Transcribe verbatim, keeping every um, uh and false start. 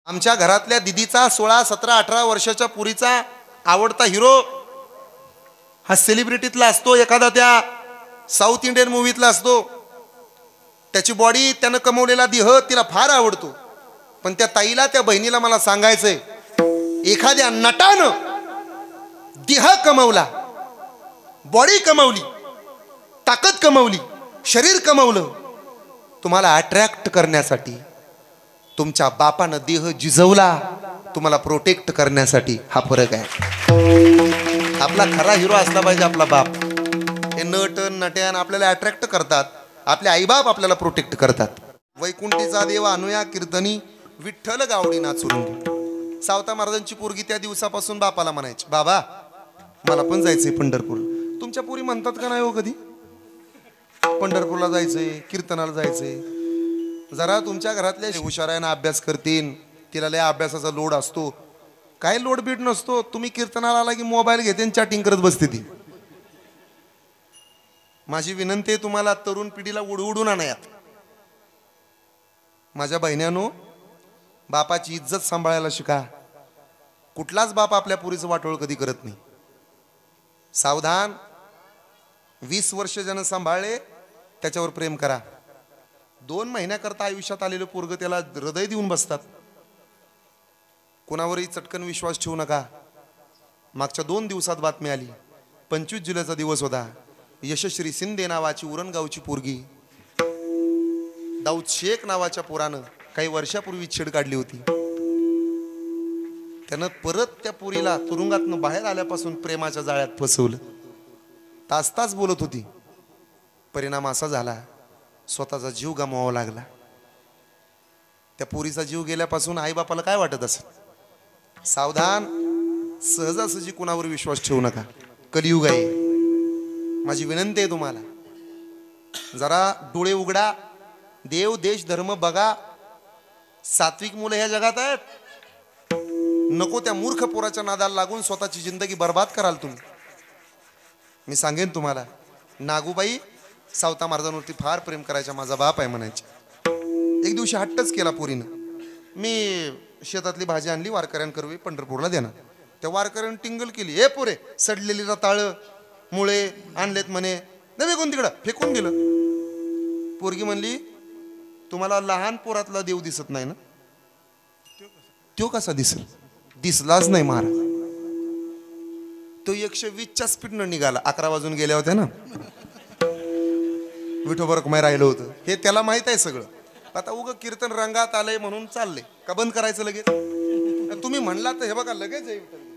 आमच्या घरातल्या दिदीचा सोळा सतरा अठरा वर्षाच्या पुरीचा आवडता हिरो हा सेलिब्रिटीतला असतो, एखादा त्या साऊथ इंडियन मूवीतला असतो. त्याची बॉडी त्यानं कमवलेला देह तिला फार आवडतो. पण त्या ताईला त्या बहिणीला मला सांगायचंय, एखाद्या नटानं देह कमवला, बॉडी कमवली, ताकद कमवली, शरीर कमवलं, तुम्हाला अट्रॅक्ट करण्यासाठी. तुमच्या बापानं देह जिजवला तुम्हाला प्रोटेक्ट करण्यासाठी. हा फरक आहे. आपला खरा हिरो असला पाहिजे आपला बाप. हे नट नट्यान आपल्याला अट्रॅक्ट करतात, आपले आईबाप आपल्याला प्रोटेक्ट करतात. वैकुंठीचा देव अनुया कीर्तनी विठ्ठल गावडी नाचुरंगी. सावता महाराजांची पोरगी त्या दिवसापासून बापाला म्हणायची, बाबा मला पण जायचंय पंढरपूर. तुमच्या पोरी म्हणतात का नाही हो कधी पंढरपूरला जायचंय, कीर्तनाला जायचंय? जरा तुमच्या घरातले हुशारायनं अभ्यास करतील, तिला लय अभ्यासाचा लोड असतो. काय लोड बीट नसतो. तुम्ही कीर्तनाला आला की मोबाईल घेते आणि चॅटिंग करत बसते ती. माझी विनंती आहे तुम्हाला, तरुण पिढीला उडवून आणायात. माझ्या बहिण्यानो, बापाची इज्जत सांभाळायला शिका. कुठलाच बाप आपल्या पुरीचं वाटोळ कधी करत नाही. सावधान. वीस वर्ष ज्यानं सांभाळले त्याच्यावर प्रेम करा. दोन महिन्याकरता आयुष्यात आलेलं पोरग त्याला हृदय देऊन बसतात. कोणावरही चटकन विश्वास ठेवू नका. मागच्या दोन दिवसात बातमी आली, पंचवीस जुलैचा दिवस होता. यशश्री शिंदे नावाची उरणगावची पोरगी दाऊद शेख नावाच्या पोरानं काही वर्षापूर्वी छेड काढली होती. त्यानं परत त्या पोरीला तुरुंगातनं बाहेर आल्यापासून प्रेमाच्या जाळ्यात फसवलं. तास तास बोलत होती. परिणाम असा झाला, स्वतःचा जीव गमवावा लागला. त्या पोरीचा जीव गेल्यापासून आई बापाला काय वाटत असेल? सावधान. सहजासहजी कुणावर विश्वास ठेवू नका. कलियुग आहे. माझी विनंती आहे तुम्हाला, जरा डोळे उघडा. देव देश धर्म बघा. सात्विक मुलं ह्या जगात आहेत. नको त्या मूर्ख पोराच्या नादाला लागून स्वतःची जिंदगी बर्बाद कराल तुम्ही. मी सांगेन तुम्हाला, नागूबाई सावता महाराजांवरती फार प्रेम करायच्या. माझा बाप आहे म्हणायचे. एक दिवशी हट्टच केला पोरीनं. मी शेतातली भाजी आणली, वारकऱ्यांकरवी पंढरपूरला देणार. त्या वारकऱ्यानं टिंगल केली, हे पोरे सडलेली रताळ मुळे आणलेत म्हणे, नव्हे कोण तिकडं फेकून दिलं. पोरगी म्हणली, तुम्हाला लहान पोरातला देव दिसत नाही ना? तो कसा दिसेल? दिसलाच नाही महाराज. तो एकशे वीसच्या स्पीडनं निघाला. अकरा वाजून गेल्या होत्या ना, विठोबर कुमार राहिलं होतं. हे त्याला माहित आहे सगळं. आता उग कीर्तन रंगात आलंय म्हणून चाललंय का बंद करायचं लगेच? तुम्ही म्हणला तर हे बघा लगेच आहे.